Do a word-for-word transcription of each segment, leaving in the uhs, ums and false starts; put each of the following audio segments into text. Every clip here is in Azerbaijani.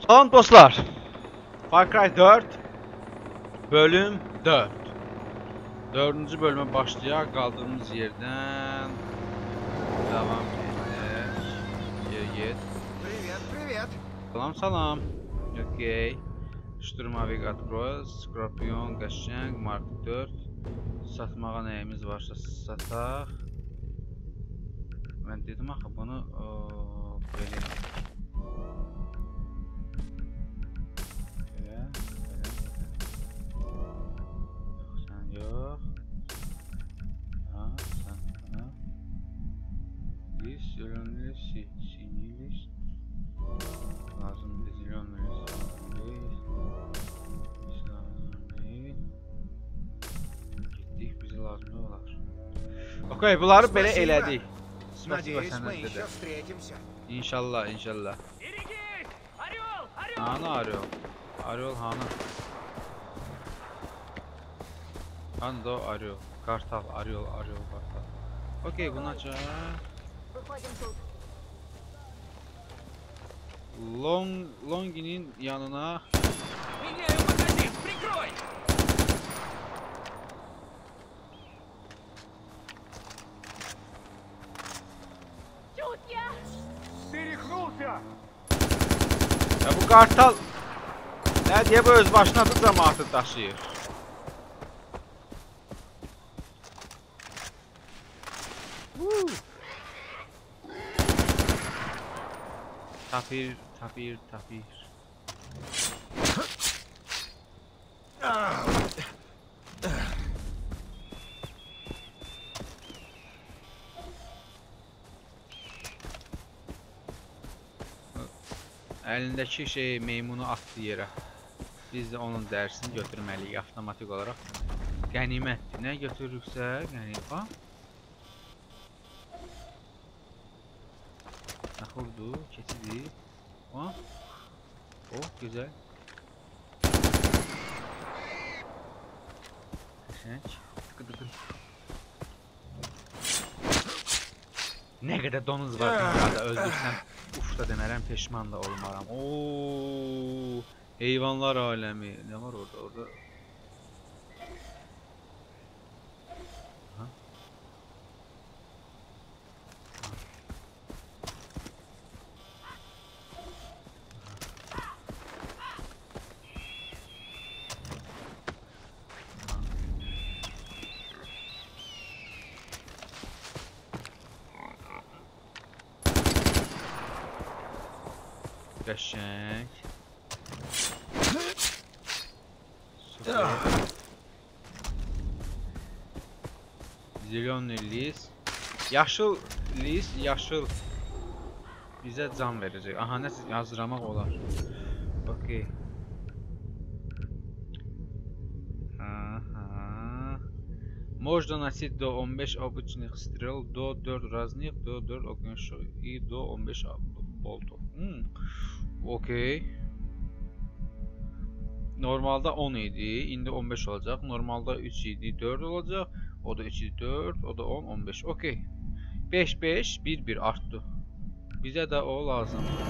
Salam dostlar. Far Cry dörd bölüm dörd. Dördüncü bölüme başlayaq. Qaldığımız yerdən devam edək. Geri get. Привет, привет. Salam salam. Okay. Штурмовик открой. Scorpion qəşəng. Mark dörd. Satmağa nəyimiz varsa sataq. Mən dedim axı bunu o, belə Yok. Ha, sen ha. List, önemli si, sini list. Lazım değil, önemli list. List lazım değil. Gittik, bize lazım ne olar? Okay, bunları belə elədik. Надеюсь, мы еще встретимся. İnşallah, inşallah. Hana arıyor. Arıyor hana. Hani da o arıyor. Kartal arıyor, arıyor kartal. Okey, bunu açar. Long, Longi'nin yanına. Ya bu kartal ne diye bu öz başına da cemaatı taşıyır. Tapir, tapir, tapir. Əlindəki şey meymunu atdı yerə. Biz də onun dərsini götürməliyik avtomatik olaraq. Qənimətdir. Nə götürürüksə, qənimət. Naxurdu, keçidi. Ha? Oh, güzel. Qəşəng. Tıkı tıkı. Nə qədər donuz var dünyada, öldürsəm. Uf da demərəm, peşman da olmaram. Ooo, heyvanlar aləmi. Nə var orada, orada? Aha. Qəşəng. Süper. Zilyon list. Yaşıl list, yaşıl bizə can verəcək. Aha, nəsə yazdıramaq olar. Okey. Aha. Можно носить до он beş обычных стрел, до dört разных, до dört огнешек и до он beş болтов. Hmm. Okey. Normalda on idi, indi on beş olacaq. Normalda üç idi, dörd olacaq. O da üç idi, dörd, o da on, on beş. Okey. beş beş, bir bir artdı. Bizə də o lazımdır.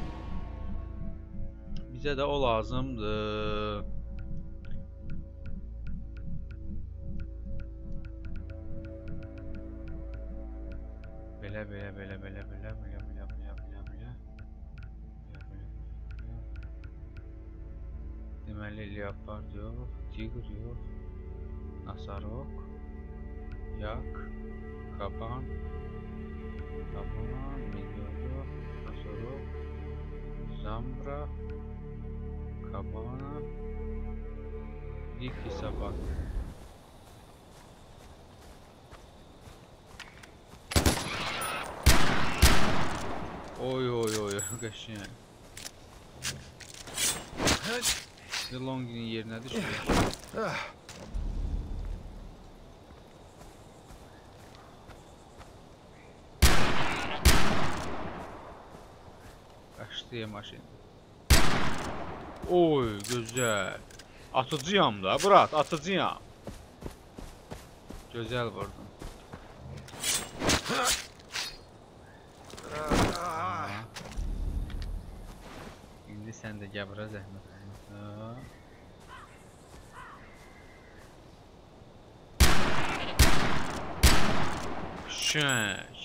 Bizə də o lazımdır. Belə, belə, belə, belə, belə, belə, belə, belə, belə, belə. Deməli, leopard yox, tigr yox, nasarok, yak, kaban, kaban, milyon yox, nasarok, zambra, kabana, dikli sabah. Oy oy oy, qəşəng. Longinin yerinə düşür. Qaçdı maşın. Oy, gözəl. Atıcıyam da, Murat, atıcıyam. Gözəl vurdum. sən də gəl bura zəhmət olmasa. Şək.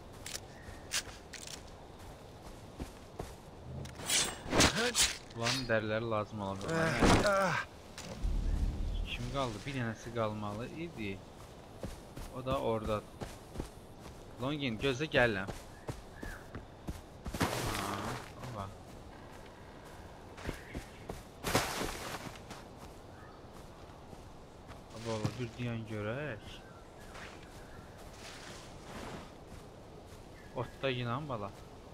Bunların dəriləri lazım olacaq. Kim qaldı? Bir dənəsi qalmalı idi. O da orada. Longin gözlə gələm. Valla bir diyen görək. Otda yınan bala.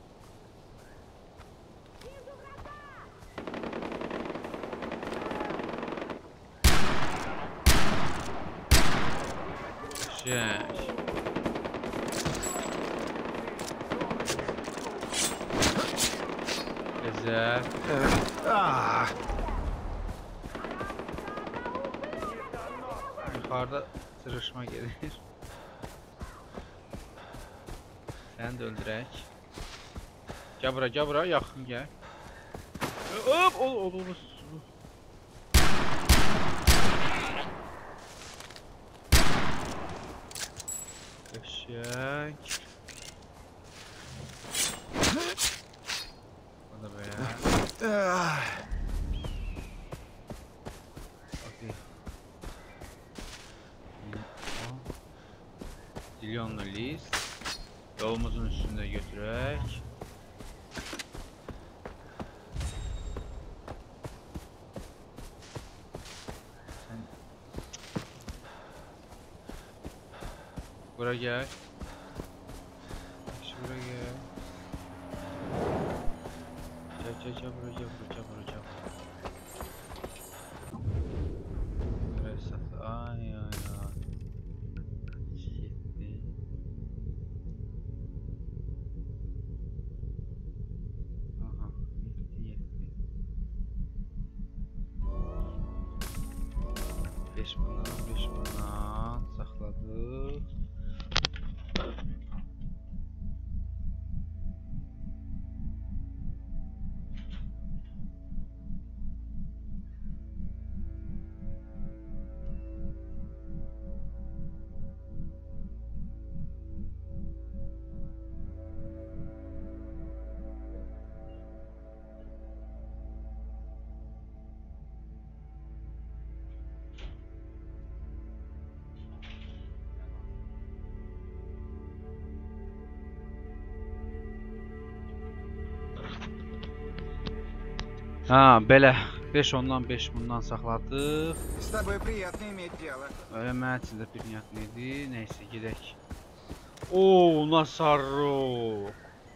Şək. Güzel. Yukarıda sırışma gelir. Sen de öldürək. Gel bura, gel bura, yaxın gel. Hop, ol, ol, ol. Eşek. O da be ya. Okay. Dilyonlu list. Yolumuzun üstünde götürək. Sen... Bura gel. Bura gel. Gel gel gel bura gel bura gel bura gel. Buraya satı. Ay ay ay. beş bundan, beş bundan saxladıq. Ha, belə beş ondan beş bundan saxladıq. С тобой приятно иметь дело. Öyle mənim üçün də bir niyyətli idi. Nəysə, gedək. Oo, Nasarro.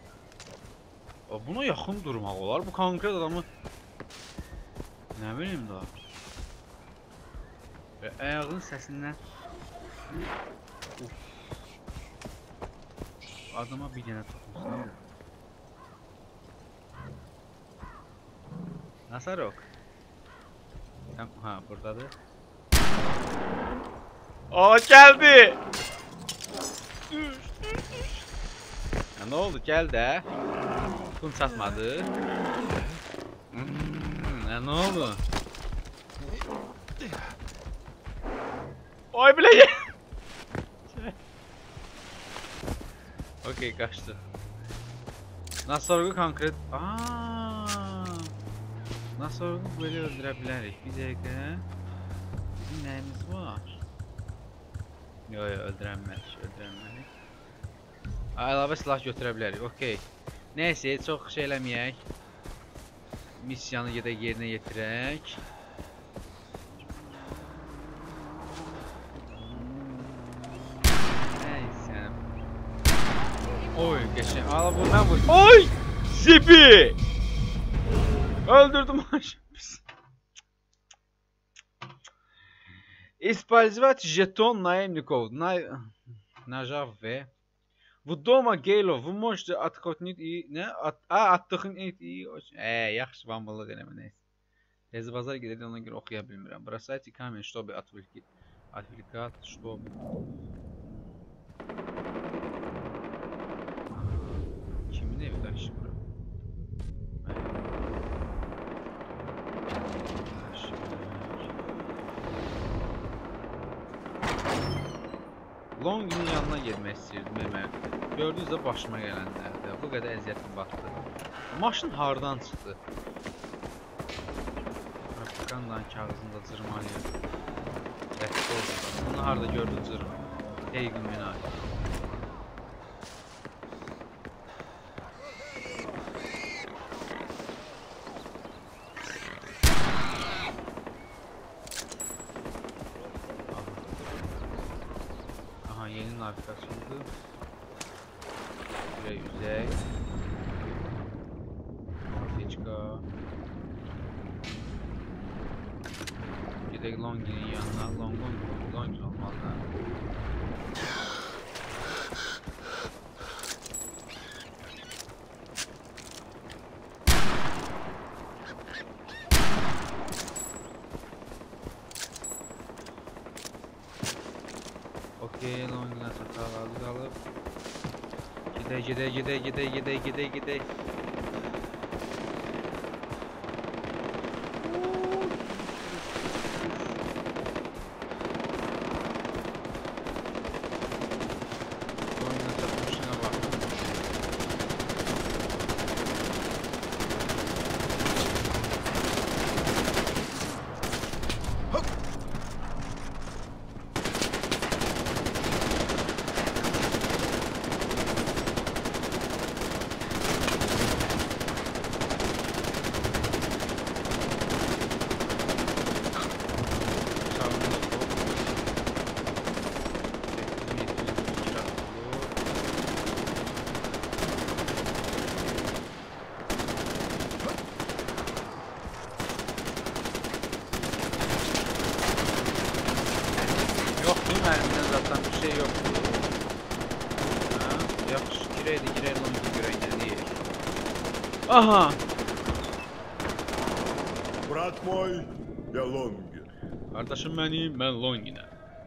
Buna yaxın durmaq olar. Bu konkret adamı nə bilim daha. Ayağının səsindən adama bir dənə toxunsan. Nasarok. Ha, buradadır. Aa, geldi. Ya ne oldu? Geldi ha. Kum satmadı. Hmm, ya ne oldu? Oy bile gel. Okey, kaçtı. Nasarok'u konkret. Aa. Nasarok'u böyle öldürebiliriz. Bir dakika. Bizim neyimiz var? Yo yo, öldürənmədik, öldürənmədik. Əlavə silah götürə bilərik, okey. Neyse, çox şey eləməyək. Missiyanı gedək yerinə yetirək. Neyse. Oy, geçin. Ala bu, mən bu. Oy! Zibi! Öldürdüm aşağı. Использовать жетон наемников. Нажав V. В дома Гейло. Вы можете отхотнить и... Не? At, а, отдохнуть и... Eee, yaxşı bambalı deneme neyse. Tez bazar gidelim, ona göre okuya bilmirəm. Бросайте камень, чтобы отвлекать. Отвлекать, чтобы... Kimin evi dayışı bura? Longinin yanına gelmək istəyirdim Ömər. Gördünüz də başıma gələnlərdə. Bu qədər əziyyətim batdı. Maşın hardan çıxdı? Propagandanın kağızında cırmalıyım. Rəhsə oldu. Bunu harada gördün cırma? Heyqin minay. Yeni navigasyondu. Buraya yüzey. Ortečka. Gidək Longinin yanına. Longon Longin olmalı. Okey, Longin'e satar aldık alıp Gidey gidey gidey gidey gidey gidey gidey Longin'e satmışına bak. Mermiden zaten bir şey yoktu. Ha, yaxşı gireydi, gireydi Longin görəyinə deyir. Aha! Брат мой, я Лонгин. Kardeşim benim, ben Longin'e.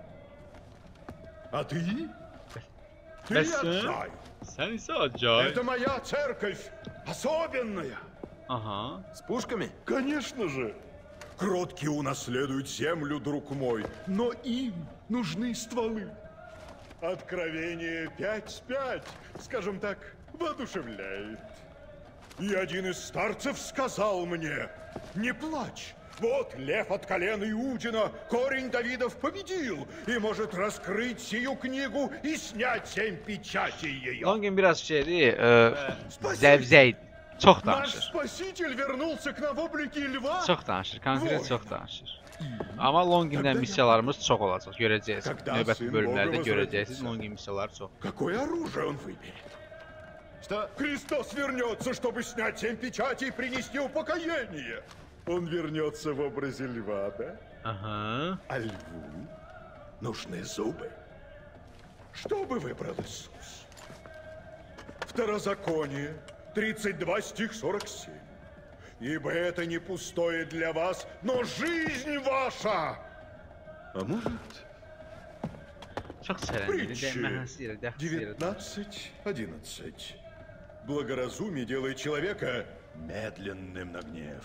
А ты? Ты Bəs Аджай. Sen ise acayip. Это моя церковь, особенная. Aha. С пушками? Конечно же. Кроткие унаследуют землю, друг мой, но им нужны стволы. Откровение пять пять, скажем так, воодушевляет. И один из старцев сказал мне: не плачь, вот лев от колена Иудина, корень Давидов победил и может раскрыть сию книгу и снять семь печатей ее. Longin biraz şeydi, e, zevzeydi. Çox Наш danışır. спаситель вернулся к нам в облике lva. Çox danışır, konkret çox danışır. Amma Longin'dən missiyalarımız çox olacaq, görəcəksiniz. Növbəti bölümlərdə görəcəksiniz, Longin missiyaları çox. Какое оружие он выберет? Что? Христос вернется, чтобы снять семь печатей и принести упокоение. Он вернется в образе льва, да? Ага. А льву нужны зубы. Что бы выбрал Иисус? Второзаконие, тридцать два стих сорок семь. Ибо это не пустое для вас, но жизнь ваша. А может, Çox sərəncəli, Притчи məhəssir, dəxsir. девятнадцать одиннадцать. Благоразумие делает человека медленным на гнев.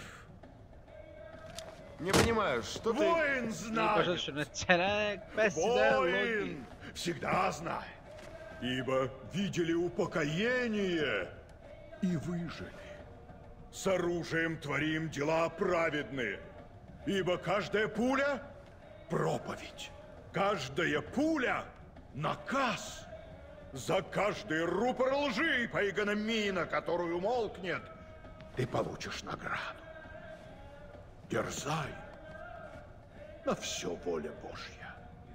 Не понимаю, что ты... Воин Başa знает. düşürünə çərək, bəsdə Longin. Воин всегда знает. Ибо видели упокоение и выжили. С оружием творим дела праведные. Ибо каждая пуля — проповедь. Каждая пуля — наказ. За каждый рупор лжи, по игономина, которую молкнет, ты получишь награду. Дерзай, на все воля Божья.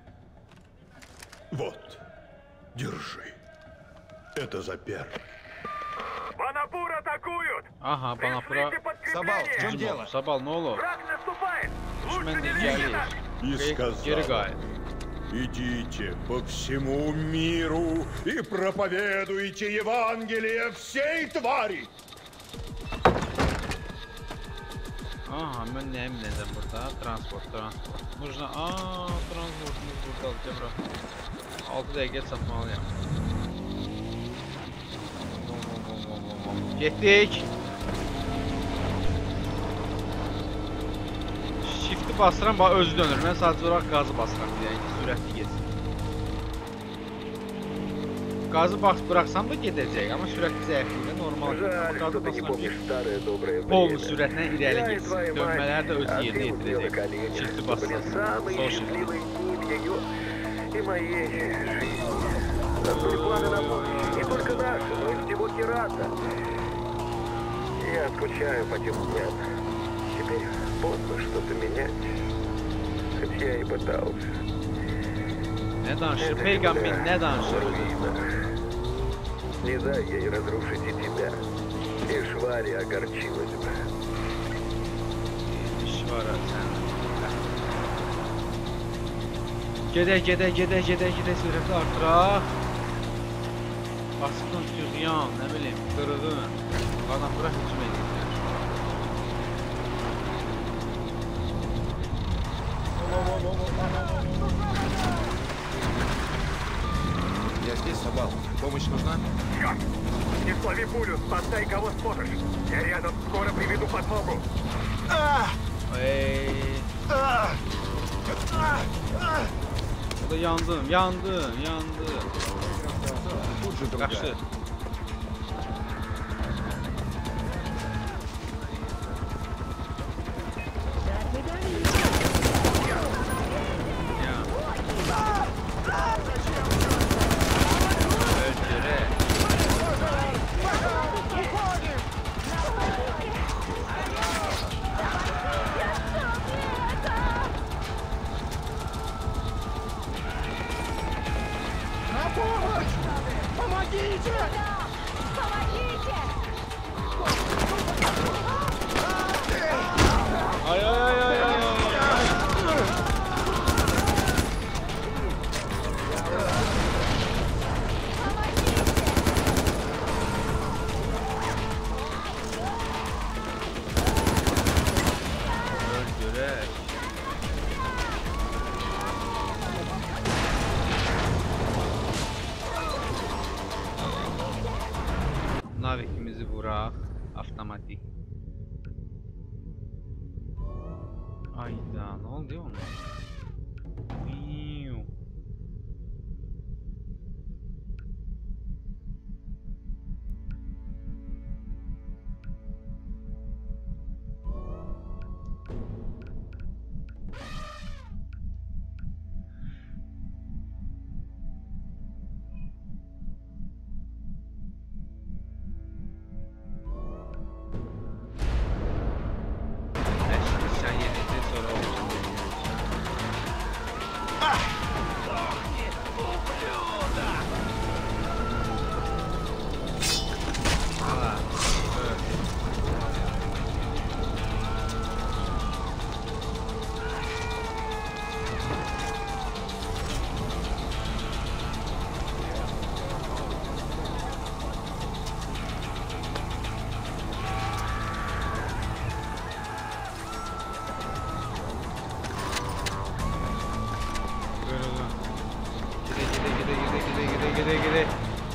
Вот, держи. Это за первый. Банапур атакуют! Aha, bana bura... Пришлите Sabal, в подкрепление! чем дело? Sabal, nə olur? Враг наступает! Лучше Düşmən не gəlir. нас! И Geri- сказал: Geri qayıt. идите по всему миру и проповедуйте Евангелие всей твари. Aha, mən nəyim nəzəm burada? Transport, transport. Нужно... Aaa, transportumuz buradadır, Cəbra. altı dəqiqə çatmalıyam. Getdik. Shift'i basıram, bax özü dönür. Mən sadəcə olaraq qazı basıram, yəni ki, sürətli geçsin. Gazı bak bıraksam da gedəcək, amma sürəti zəifliyində normal. Жаль, Gazı что ты не basıram помнишь ki, старое доброе pollu время. sürətlə irəli Я и getsin. твоя Dönmələr də öz мать, а yerinə ты у нее на yetirəcək. коленях. Çifti Это были basılsın. самые Sol счастливые şəkildə. дни в ее и моей жизни. Были планы на будущее, не только наши, но и всего Кирата. Я скучаю по тем дням. Теперь поздно что-то менять. Хоть я и пытался. Nə danışır? Это Peyğəmbər земля nə danışır? руина. Не дай ей разрушить и тебя. И Швари огорчилась бы. İş var ha sən. Gedək, gedək, gedək, gedək, gedək, sürəti artıraq. Basqın, tüğyan, nə bilim, qırğın, qanaqlara hücum edirlər. Я здесь, Сабал. Помощь нужна? Черт! Не слови пулю, спасай кого сможешь. Я рядом, скоро приведу подмогу. Ey. O da yandım, yandım, yandım. Тут же другая. Qaçdı. Ya. Öldürək. Помогите! Помогите! Ay ay ay ay ay. Öldürək. Navikimizi vuraq. Avtomatik. Ayda ne oldu ona? Miu. Sen yenildin sonra olacak. Aa, evet. Buyurun. Gide gide gide gide gide gide gide gide.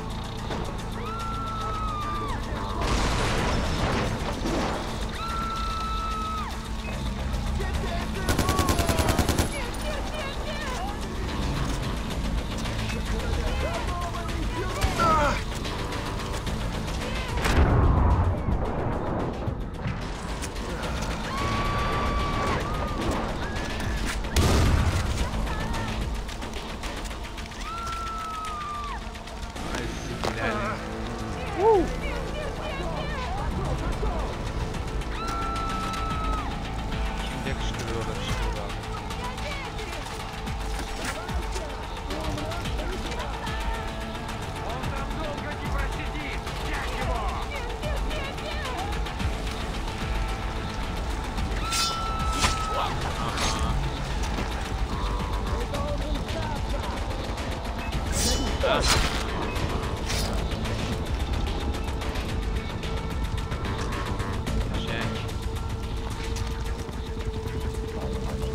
Ay siktiler. Kimde kışkırıyor orada kışkırıyor abi. Он там долго не просидит! Взять его! Aha. Ah. Jack.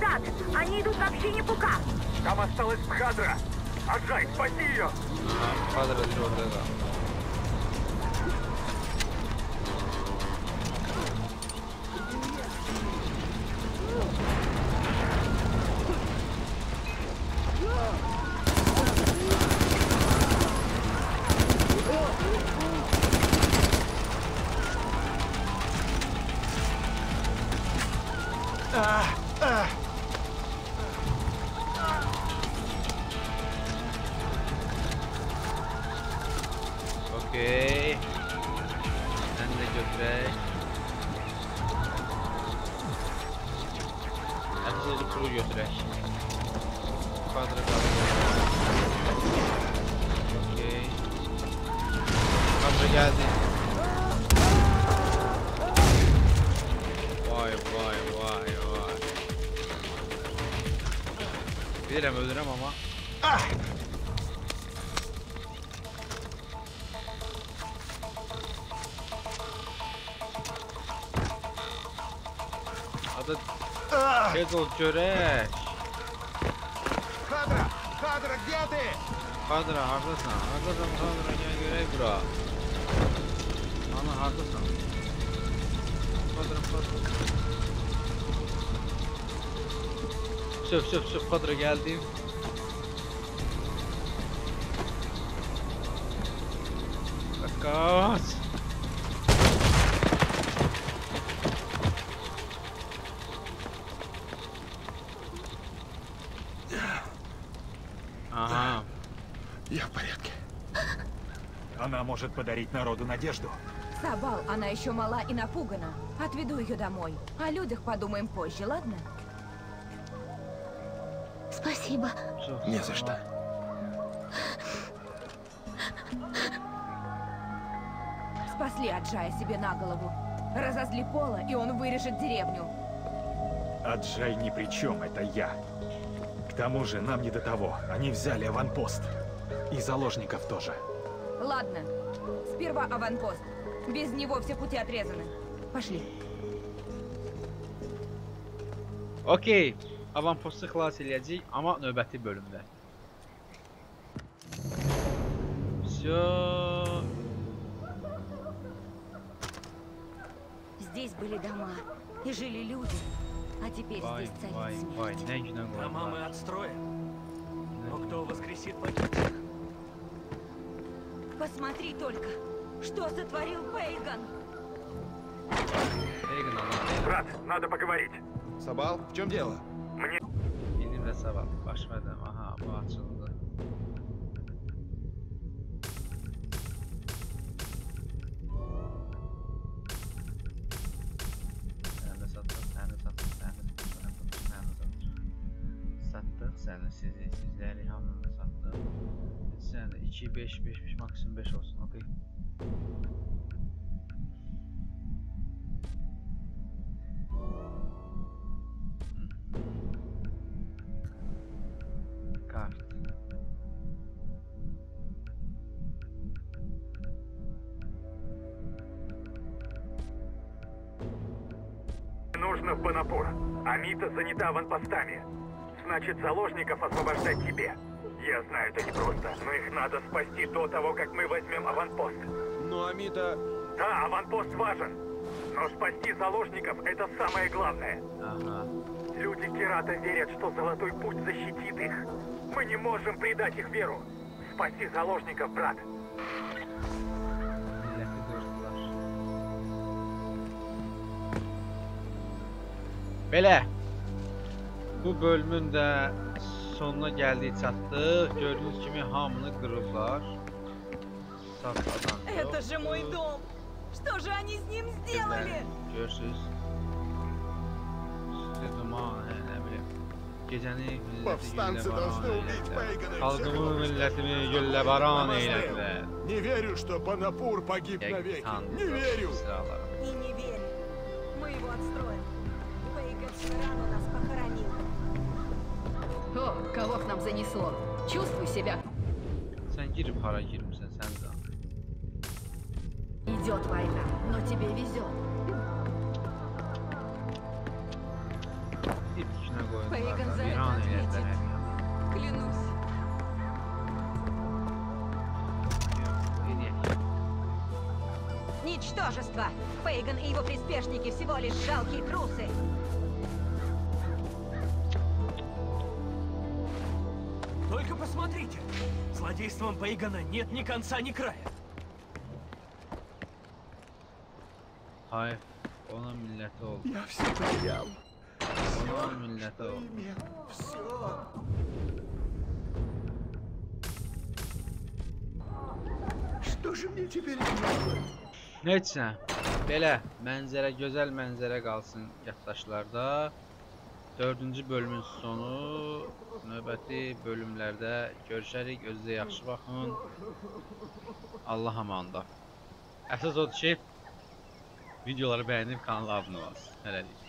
назад! Они идут вообще не пука! Там осталась Бхадра. Аджай, спаси ее! Aha, Kadra bir orada da. Okey. Sen de götürek. Herkese kuru götürek. Kadra kadra. Okey. Kadra geldi. Vay vay vay vay. Bilirim öldürem ama. Adı tez ol görək. Хадра! Хадра, где ты? Kadra hardasan? Hardasan Kadra gel görək bura. Ana hardasan? Kadra Kadra. Söv söv söv Kadra geldim. Kaç. Ага. Я в порядке. Она может подарить народу надежду. Сабал, она еще мала и напугана. Отведу ее домой. О людях подумаем позже, ладно? Спасибо. Söv. Не за что. Спасли Аджая себе на голову. Разозли Пола, и он вырежет деревню. Аджай ни при чем, это я. К тому же нам не до того. Они взяли аванпост. И заложников тоже. Ладно, сперва аванпост. Без него все пути отрезаны. Пошли. Okey. Avampostu xilas eləyəcəyik, amma növbəti bölümdə. Всё. Здесь были дома, и жили люди. А теперь Vay здесь vay царит vay, смерть. nə günə Дома мы qoydular. отстроим. Но кто воскресит погибших? Посмотри только, что сотворил Пейган. Peyğin Allah. Брат, надо поговорить. Сабал, в чем дело? Мне İndim də sabah. Başladım. Aha, bu açıldı. Sen de sattık, sen de sattık, sen de sattık, sen de sattık, sen de sattık. Sattık, sen de sizi, sizleri hamını sattık. Sen de iki, beş, beş, beş, maksimum beş olsun, okey. Kart. нужно в Банапур. Амита занята аванпостами. Значит, заложников освобождать тебе. Я знаю, это непросто, но их надо спасти до того, как мы возьмем аванпост. Ну, Амита... Да, аванпост важен. Но спасти заложников — это самое главное. Aha. Люди Кирата верят, что Золотой Путь защитит их. Мы не можем предать их веру. Спаси заложников, брат. Milleti qırdılar. Belə. Bu bölümün də sonuna gəldik, çatdıq. Gördüyünüz kimi hamını qırıblar. Sağ adam yox. Это же мой дом! Что же они с ним сделали? Görürsüz. Üstü duman, hə, nə bilim. Gecəni milləti Повстанцы güllə должны baran убить eylədilər. Пейгана. Xalqımı, millətimi güllə baran eylədilər. Не верю, что Банапур погиб навеки. Не верю. Sıralara. И не верь. Мы его отстроим. Пейган рано нас похоронил. О, кого к нам занесло? Чувствуй себя. Sən girib hara girmisən sən də. Идет война, но тебе везет. İp içinə qoyun. хватит. Клянусь. Ничтожество! Фейган и его приспешники всего лишь жалкие трусы. Только посмотрите! Злодейством Пейгана нет ни конца, ни края. Hayır. Onun milleti oldu. Я все потерял. Onun milleti oldu. Имя. Все. Что же мне теперь делать? Neyse. Belə mənzərə, gözəl mənzərə qalsın yaddaşlarda. Dördüncü bölümün sonu. Növbəti bölümlərdə görüşərik. Özünüzə yaxşı baxın. Allah amanında. Əsas odur ki, videoları bəyənib kanala abunə olun. Hələlik.